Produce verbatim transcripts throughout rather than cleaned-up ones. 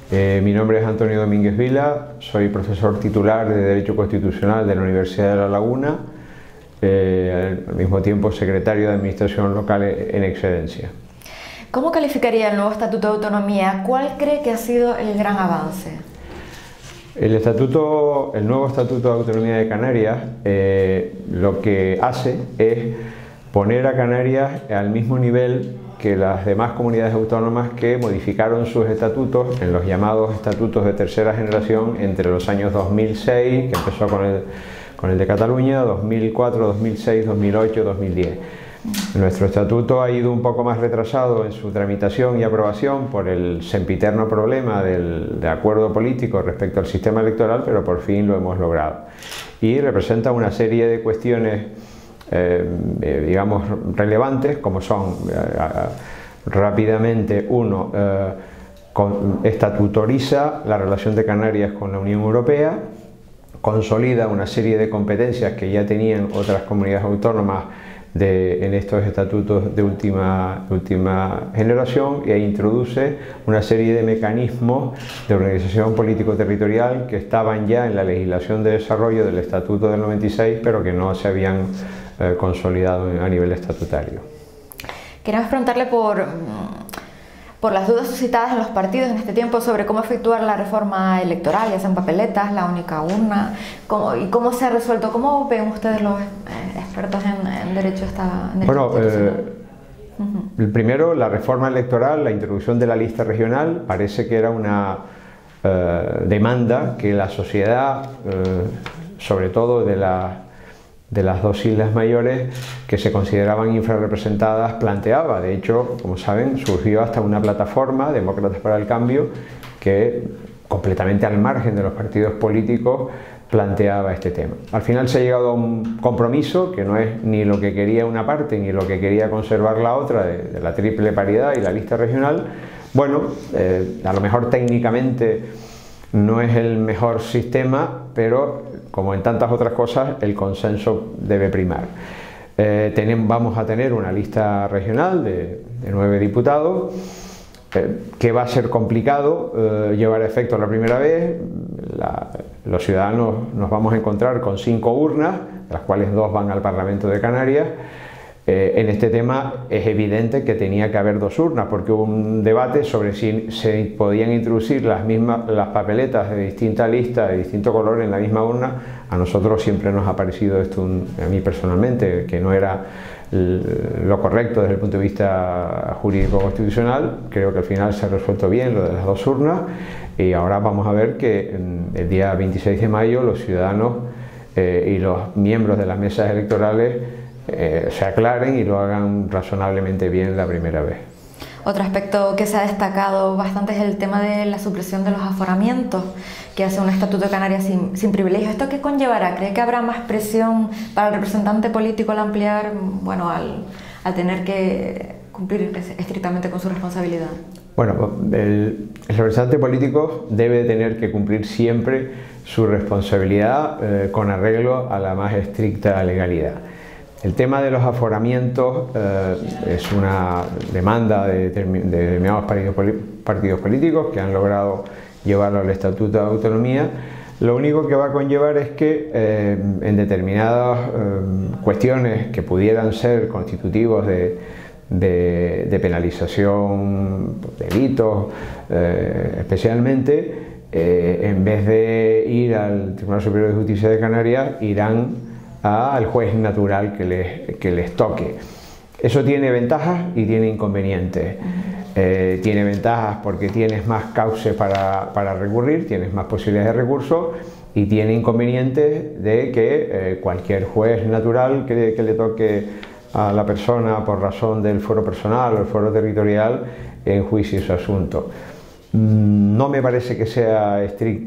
Eh, mi nombre es Antonio Domínguez Vila, soy profesor titular de Derecho Constitucional de la Universidad de La Laguna, eh, al mismo tiempo secretario de Administración Local en excedencia. ¿Cómo calificaría el nuevo Estatuto de Autonomía? ¿Cuál cree que ha sido el gran avance? El, estatuto, el nuevo Estatuto de Autonomía de Canarias eh, lo que hace es poner a Canarias al mismo nivel que las demás comunidades autónomas que modificaron sus estatutos en los llamados estatutos de tercera generación entre los años dos mil seis, que empezó con el, con el de Cataluña, dos mil cuatro, dos mil seis, dos mil ocho, dos mil diez. Nuestro estatuto ha ido un poco más retrasado en su tramitación y aprobación por el sempiterno problema del, de acuerdo político respecto al sistema electoral, pero por fin lo hemos logrado. Y representa una serie de cuestiones Eh, eh, digamos relevantes, como son eh, rápidamente uno, eh, con, estatutoriza la relación de Canarias con la Unión Europea, consolida una serie de competencias que ya tenían otras comunidades autónomas de, en estos estatutos de última, de última generación, e introduce una serie de mecanismos de organización político-territorial que estaban ya en la legislación de desarrollo del Estatuto del noventa y seis, pero que no se habían eh, consolidado a nivel estatutario. Queremos preguntarle por, por las dudas suscitadas en los partidos en este tiempo sobre cómo efectuar la reforma electoral, ya sean papeletas, la única urna, cómo, y cómo se ha resuelto. ¿Cómo ven ustedes los eh, expertos en, en derecho esta, en bueno, eh, uh-huh. el primero, la reforma electoral, la introducción de la lista regional, parece que era una eh, demanda que la sociedad, eh, sobre todo de la de las dos islas mayores que se consideraban infrarrepresentadas, planteaba. De hecho, como saben, surgió hasta una plataforma, Demócratas para el Cambio, que completamente al margen de los partidos políticos planteaba este tema. Al final se ha llegado a un compromiso que no es ni lo que quería una parte ni lo que quería conservar la otra, de, de la triple paridad y la lista regional. Bueno, eh, a lo mejor técnicamente no es el mejor sistema, pero como en tantas otras cosas, el consenso debe primar. Eh, tenemos, vamos a tener una lista regional de, de nueve diputados, eh, que va a ser complicado eh, llevar a efecto la primera vez. La, los ciudadanos nos vamos a encontrar con cinco urnas, de las cuales dos van al Parlamento de Canarias. Eh, en este tema es evidente que tenía que haber dos urnas, porque hubo un debate sobre si se podían introducir las mismas las papeletas de distinta lista, de distinto color en la misma urna. A nosotros siempre nos ha parecido esto, un, a mí personalmente, que no era lo correcto desde el punto de vista jurídico constitucional. Creo que al final se ha resuelto bien lo de las dos urnas, y ahora vamos a ver que el día veintiséis de mayo los ciudadanos eh, y los miembros de las mesas electorales Eh, se aclaren y lo hagan razonablemente bien la primera vez. Otro aspecto que se ha destacado bastante es el tema de la supresión de los aforamientos, que hace un Estatuto de Canarias sin, sin privilegios. ¿Esto qué conllevará? ¿Cree que habrá más presión para el representante político al ampliar, bueno, al, al tener que cumplir estrictamente con su responsabilidad? Bueno, el, el representante político debe tener que cumplir siempre su responsabilidad eh, con arreglo a la más estricta legalidad. El tema de los aforamientos eh, es una demanda de, de determinados partidos, partidos políticos que han logrado llevarlo al Estatuto de Autonomía. Lo único que va a conllevar es que eh, en determinadas eh, cuestiones que pudieran ser constitutivos de, de, de penalización, delitos eh, especialmente, eh, en vez de ir al Tribunal Superior de Justicia de Canarias, irán al juez natural que les, que les toque. Eso tiene ventajas y tiene inconvenientes. Eh, tiene ventajas porque tienes más cauces para, para recurrir, tienes más posibilidades de recurso, y tiene inconvenientes de que eh, cualquier juez natural que, que le toque a la persona por razón del fuero personal o el fuero territorial enjuicie su asunto. No me parece que sea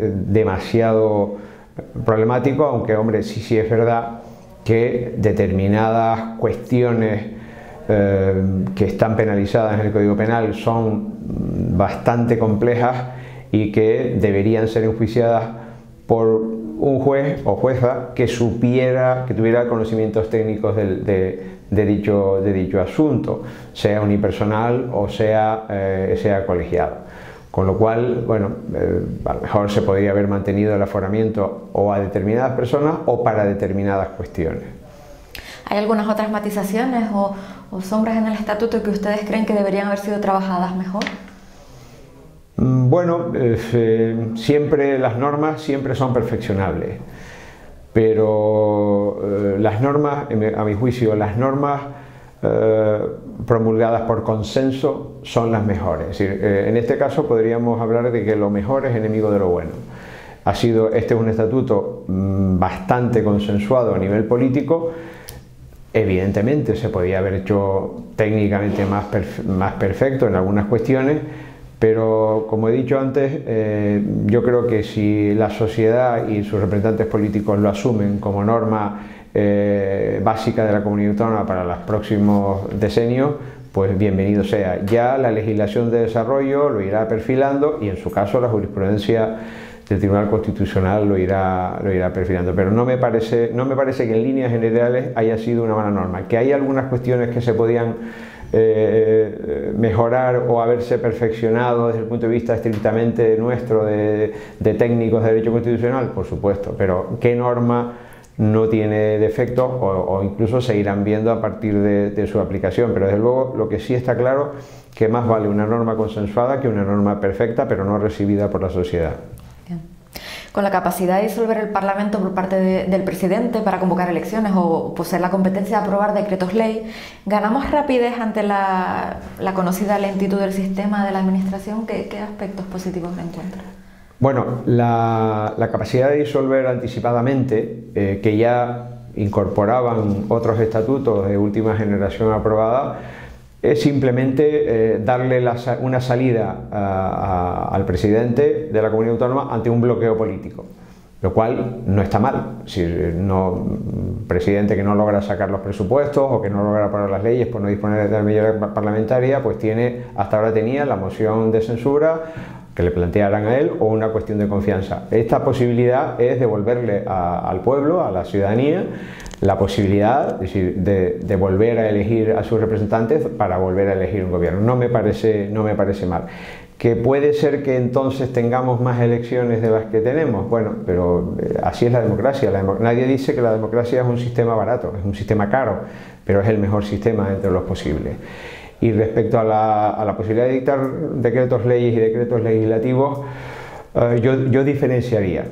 demasiado problemático, aunque, hombre, sí, sí es verdad que determinadas cuestiones eh, que están penalizadas en el Código Penal son bastante complejas y que deberían ser enjuiciadas por un juez o jueza que supiera, que tuviera conocimientos técnicos de, de, de, dicho, de dicho asunto, sea unipersonal o sea, eh, sea colegiado. Con lo cual, bueno, eh, a lo mejor se podría haber mantenido el aforamiento o a determinadas personas o para determinadas cuestiones. ¿Hay algunas otras matizaciones o, o sombras en el estatuto que ustedes creen que deberían haber sido trabajadas mejor? Bueno, eh, siempre las normas siempre son perfeccionables, pero eh, las normas, a mi juicio, las normas eh, promulgadas por consenso son las mejores. Es decir, eh, en este caso podríamos hablar de que lo mejor es enemigo de lo bueno. Ha sido, este es un estatuto mmm, bastante consensuado a nivel político. Evidentemente se podía haber hecho técnicamente más, perfe más perfecto en algunas cuestiones, pero como he dicho antes, eh, yo creo que si la sociedad y sus representantes políticos lo asumen como norma eh, básica de la comunidad autónoma para los próximos decenios, pues bienvenido sea. Ya la legislación de desarrollo lo irá perfilando y en su caso la jurisprudencia del Tribunal Constitucional lo irá, lo irá perfilando, pero no me, parece, no me parece que en líneas generales haya sido una mala norma. Que hay algunas cuestiones que se podían eh, mejorar o haberse perfeccionado desde el punto de vista estrictamente nuestro de, de técnicos de derecho constitucional, por supuesto, pero ¿qué norma no tiene defectos o, o incluso se irán viendo a partir de, de su aplicación? Pero desde luego lo que sí está claro que más vale una norma consensuada que una norma perfecta pero no recibida por la sociedad. Con la capacidad de disolver el Parlamento por parte de, del presidente para convocar elecciones o poseer la competencia de aprobar decretos ley, ¿ganamos rapidez ante la, la conocida lentitud del sistema de la administración? ¿Qué, qué aspectos positivos me encuentran? Bueno, la, la capacidad de disolver anticipadamente, eh, que ya incorporaban otros estatutos de última generación aprobada, es simplemente eh, darle la, una salida a, a, al presidente de la comunidad autónoma ante un bloqueo político, lo cual no está mal. Si no, un presidente que no logra sacar los presupuestos o que no logra aprobar las leyes por no disponer de la mayoría parlamentaria, pues tiene, hasta ahora tenía la moción de censura que le plantearan a él o una cuestión de confianza. Esta posibilidad es devolverle a, al pueblo, a la ciudadanía, la posibilidad, es decir, de, de volver a elegir a sus representantes para volver a elegir un gobierno. No me parece, no me parece mal. ¿Que puede ser que entonces tengamos más elecciones de las que tenemos? Bueno, pero eh, así es la democracia. La demo Nadie dice que la democracia es un sistema barato, es un sistema caro, pero es el mejor sistema entre los posibles. Y respecto a la, a la posibilidad de dictar decretos leyes y decretos legislativos, eh, yo, yo diferenciaría.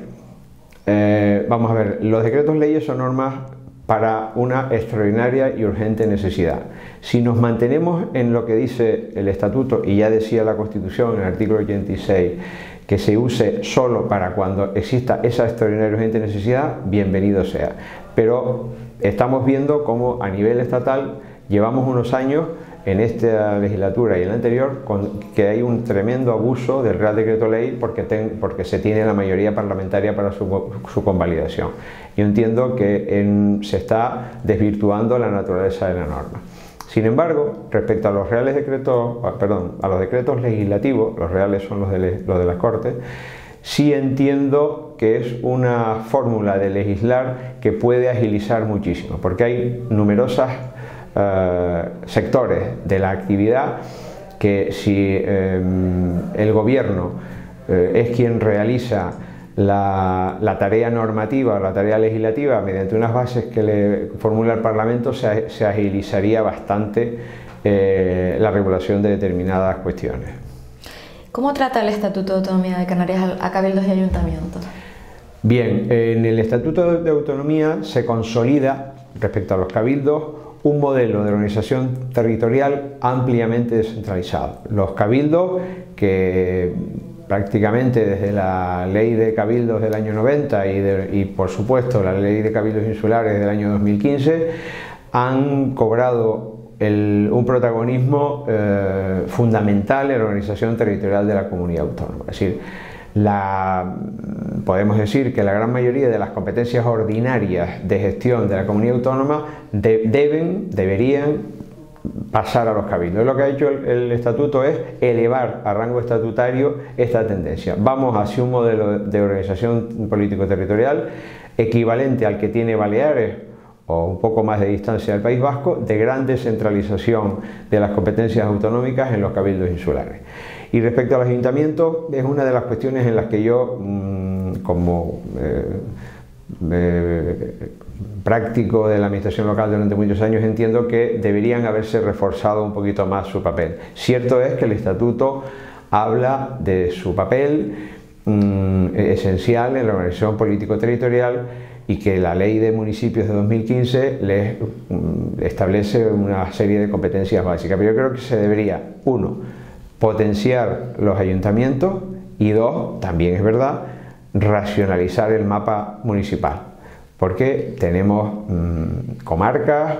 Eh, vamos a ver, los decretos leyes son normas para una extraordinaria y urgente necesidad. Si nos mantenemos en lo que dice el Estatuto, y ya decía la Constitución en el artículo ochenta y seis, que se use solo para cuando exista esa extraordinaria y urgente necesidad, bienvenido sea. Pero estamos viendo cómo a nivel estatal llevamos unos años en esta legislatura y en la anterior con, que hay un tremendo abuso del Real Decreto Ley porque, ten, porque se tiene la mayoría parlamentaria para su, su convalidación. Yo entiendo que en, se está desvirtuando la naturaleza de la norma. Sin embargo, respecto a los reales decretos, perdón, a los decretos legislativos, los reales son los de, los de las Cortes, sí entiendo que es una fórmula de legislar que puede agilizar muchísimo, porque hay numerosas Uh, sectores de la actividad que si um, el gobierno uh, es quien realiza la, la tarea normativa o la tarea legislativa mediante unas bases que le formula el Parlamento, se, se agilizaría bastante eh, la regulación de determinadas cuestiones. ¿Cómo trata el Estatuto de Autonomía de Canarias a cabildos y ayuntamientos? Bien, en el Estatuto de Autonomía se consolida respecto a los cabildos un modelo de organización territorial ampliamente descentralizado. Los cabildos, que prácticamente desde la ley de cabildos del año noventa y, de, y por supuesto la ley de cabildos insulares del año dos mil quince, han cobrado el, un protagonismo eh, fundamental en la organización territorial de la comunidad autónoma. Es decir, La, podemos decir que la gran mayoría de las competencias ordinarias de gestión de la comunidad autónoma de, deben, deberían pasar a los cabildos. Lo que ha hecho el, el estatuto es elevar a rango estatutario esta tendencia. Vamos hacia un modelo de organización político-territorial equivalente al que tiene Baleares o un poco más de distancia del País Vasco, de gran descentralización de las competencias autonómicas en los cabildos insulares. Y respecto a los ayuntamientos, es una de las cuestiones en las que yo, mmm, como eh, eh, práctico de la administración local durante muchos años, entiendo que deberían haberse reforzado un poquito más su papel. Cierto es que el estatuto habla de su papel mmm, esencial en la organización político-territorial, y que la ley de municipios de dos mil quince les mmm, establece una serie de competencias básicas. Pero yo creo que se debería, uno, potenciar los ayuntamientos, y dos, también es verdad, racionalizar el mapa municipal, porque tenemos mmm, comarcas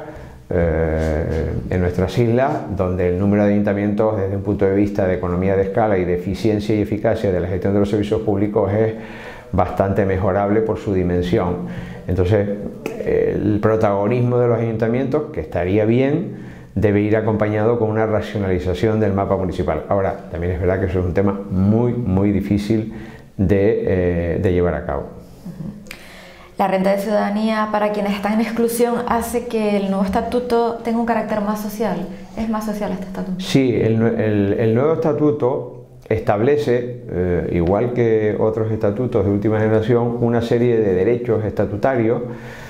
eh, en nuestras islas donde el número de ayuntamientos desde un punto de vista de economía de escala y de eficiencia y eficacia de la gestión de los servicios públicos es bastante mejorable por su dimensión. Entonces, el protagonismo de los ayuntamientos, que estaría bien, debe ir acompañado con una racionalización del mapa municipal. Ahora, también es verdad que eso es un tema muy, muy difícil de, eh, de llevar a cabo. La renta de ciudadanía para quienes están en exclusión hace que el nuevo estatuto tenga un carácter más social. ¿Es más social este estatuto? Sí, el, el, el nuevo estatuto establece, eh, igual que otros estatutos de última generación, una serie de derechos estatutarios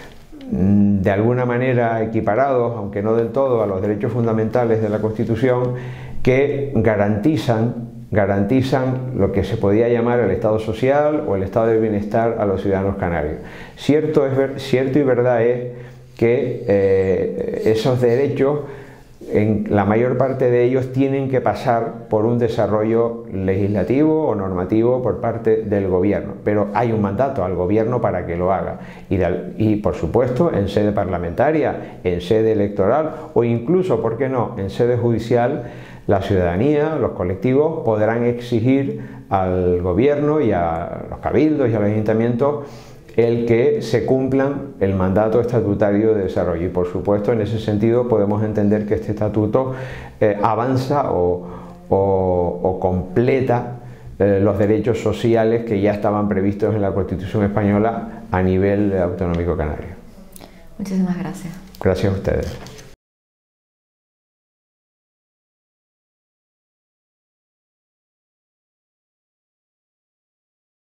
de alguna manera equiparados, aunque no del todo, a los derechos fundamentales de la Constitución, que garantizan, garantizan lo que se podía llamar el Estado social o el Estado de bienestar a los ciudadanos canarios. Cierto, es ver, cierto y verdad es que eh, esos derechos, en la mayor parte de ellos, tienen que pasar por un desarrollo legislativo o normativo por parte del gobierno, pero hay un mandato al gobierno para que lo haga, y, de, y por supuesto en sede parlamentaria, en sede electoral o incluso, ¿por qué no?, en sede judicial, la ciudadanía, los colectivos podrán exigir al gobierno y a los cabildos y a los ayuntamientos el que se cumplan el mandato estatutario de desarrollo, y por supuesto en ese sentido podemos entender que este estatuto eh, avanza o, o, o completa eh, los derechos sociales que ya estaban previstos en la Constitución española a nivel autonómico canario. Muchísimas gracias. Gracias a ustedes.